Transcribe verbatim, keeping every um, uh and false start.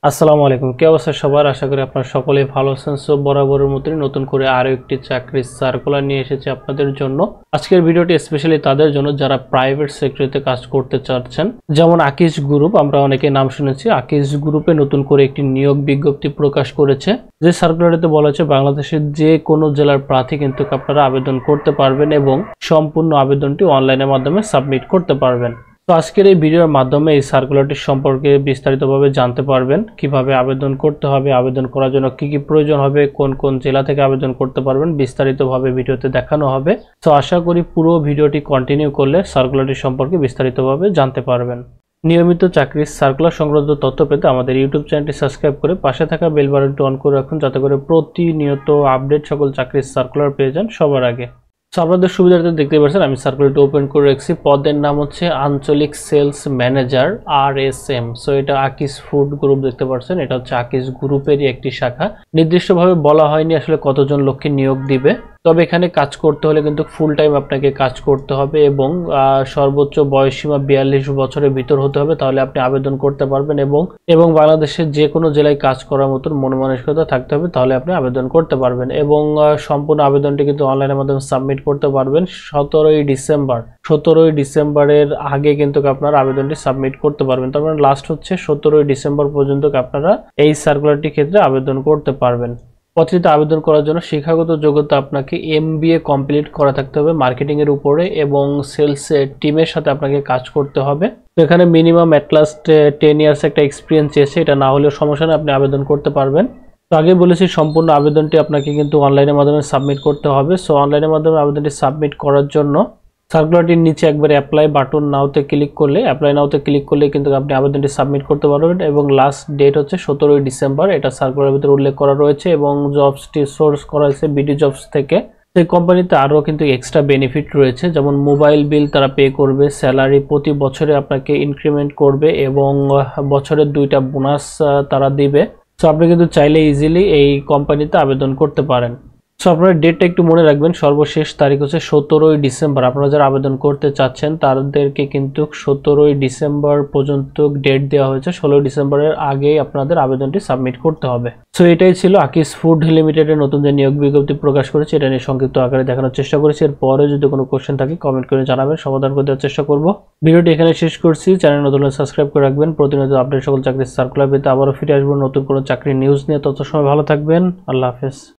আসসালামু আলাইকুম। কি অবস্থা সবার? আশা করি আপনারা সকলেই ভালো আছেন। সো বরাবরের মতোই নতুন করে আরো একটি চাকরির সার্কুলার নিয়ে এসেছি আপনাদের জন্য। আজকের ভিডিওটি স্পেশালি তাদের জন্য যারা প্রাইভেট সেক্টরে কাজ করতে চাচ্ছেন, যেমন আকিজ গ্রুপ, আমরা অনেকে নাম শুনেছি। আকিজ গ্রুপে নতুন করে একটি নিয়োগ বিজ্ঞপ্তি প্রকাশ করেছে, যে সার্কুলারটিতে বলা হয়েছে বাংলাদেশের যে কোনো জেলার প্রার্থী কিন্তু আপনারা আবেদন করতে পারবেন এবং সম্পূর্ণ আবেদনটি অনলাইনের মাধ্যমে সাবমিট করতে পারবেন। তো আজকের এই ভিডিওর মাধ্যমে এই সার্কুলারটি সম্পর্কে বিস্তারিতভাবে জানতে পারবেন, কিভাবে আবেদন করতে হবে, আবেদন করার জন্য কি কি প্রয়োজন হবে, কোন কোন জেলা থেকে আবেদন করতে পারবেন, বিস্তারিতভাবে ভিডিওতে দেখানো হবে। তো আশা করি পুরো ভিডিওটি কন্টিনিউ করলে সার্কুলারটি সম্পর্কে বিস্তারিতভাবে জানতে পারবেন। নিয়মিত চাকরির সার্কুলার সংক্রান্ত তথ্য পেতে আমাদের ইউটিউব চ্যানেলটি সাবস্ক্রাইব করে পাশে থাকা বেল বাটনটি অন করে রাখুন, যাতে করে প্রতিনিয়ত আপডেট সকল চাকরির সার্কুলার পেয়ে যান সবার আগে। সো আপনাদের সুবিধার্থে দেখতে পাচ্ছেন আমি সার্কুলারটি ওপেন করে রাখছি। পদের নাম হচ্ছে আঞ্চলিক sales manager R S M. So এটা আকিজ ফুড গ্রুপ দেখতে পাচ্ছেন, এটা হচ্ছে আকিজ গ্রুপেরই একটি শাখা। নির্দিষ্টভাবে বলা হয়নি আসলে কতজন লোককে নিয়োগ দিবে, তবে এখানে কাজ করতে হলে কিন্তু ফুল টাইম আপনাকে কাজ করতে হবে এবং সর্বোচ্চ বয়সসীমা বিয়াল্লিশ বছরের ভিতর হতে হবে, তাহলে আপনি আবেদন করতে পারবেন। এবং এবং বাংলাদেশের যে কোনো জেলায় কাজ করার মতন মনোমানসিকতা থাকতে হবে, তাহলে আপনি আবেদন করতে পারবেন। এবং সম্পূর্ণ আবেদনটি কিন্তু অনলাইনের মাধ্যমে সাবমিট করতে পারবেন সতেরোই ডিসেম্বর। সতেরোই ডিসেম্বরের আগে কিন্তু আপনারা আবেদনটি সাবমিট করতে পারবেন। তার মানে লাস্ট হচ্ছে সতেরোই ডিসেম্বর পর্যন্ত আপনারা এই সার্কুলারটি ক্ষেত্রে আবেদন করতে পারবেন। পত্রিতে আবেদন করার জন্য শিক্ষাগত যোগ্যতা আপনাকে এম বি এ কমপ্লিট করা থাকতে হবে মার্কেটিং এর উপরে, এবং সেলস টিমের সাথে আপনাকে কাজ করতে হবে। তো এখানে minimum at last ten years একটা এক্সপিরিয়েন্স চেয়েছে, এটা না হলেও সমস্যা নেই, আপনি আবেদন করতে পারবেন। তো আগে বলেছি সম্পূর্ণ আবেদনটি আপনাকে কিন্তু অনলাইনের মাধ্যমে সাবমিট করতে হবে। সো অনলাইনের মাধ্যমে আবেদনটি সাবমিট করার জন্য সার্কুলারটির নিচে একবার অ্যাপ্লাই বাটন নাওতে ক্লিক করলে অ্যাপ্লাই নাওতে ক্লিক করলে কিন্তু আপনি আবেদনটি সাবমিট করতে পারবেন। এবং লাস্ট ডেট হচ্ছে সতেরোই ডিসেম্বর, এটা সার্কুলারের ভিতরে উল্লেখ করা রয়েছে। এবং জবসটি সোর্স করা হয়েছে বিডি জবস থেকে। এই কোম্পানিতে আরও কিন্তু এক্সট্রা বেনিফিট রয়েছে, যেমন মোবাইল বিল তারা পে করবে, স্যালারি প্রতি বছরে আপনাকে ইনক্রিমেন্ট করবে, এবং বছরের দুইটা বোনাস তারা দিবে। সো আপনি কিন্তু চাইলে ইজিলি এই কোম্পানিতে আবেদন করতে পারেন। সো আপনারা ডেটটা একটু মনে রাখবেন, সর্বশেষ তারিখ হচ্ছে সতেরোই ডিসেম্বর। আপনারা যারা আবেদন করতে চাচ্ছেন তাদেরকে কিন্তু সতেরোই ডিসেম্বর পর্যন্ত ডেট দেওয়া হয়েছে। ষোলোই ডিসেম্বরের আগেই আপনাদের আবেদনটি সাবমিট করতে হবে। সো এটাই ছিল আকিজ ফুড লিমিটেডের নতুন যে নিয়োগ বিজ্ঞপ্তি প্রকাশ করেছে, এটা নিয়ে সংক্ষিপ্ত আকারে দেখানোর চেষ্টা করেছি। এরপরে যদি কোনো কোশ্চেন থাকে কমেন্ট করে জানাবেন, সমাধান করে দেওয়ার চেষ্টা করব। ভিডিওটি এখানে শেষ করছি। চ্যানেল নতুন হলে সাবস্ক্রাইব করে রাখবেন। প্রতিনিয়ত আপডেট সকল চাকরির সার্কুলার পেতে আবারও ফিরে আসবো নতুন কোনো চাকরির নিউজ নিয়ে। তত সময় ভালো থাকবেন। আল্লাহ হাফেজ।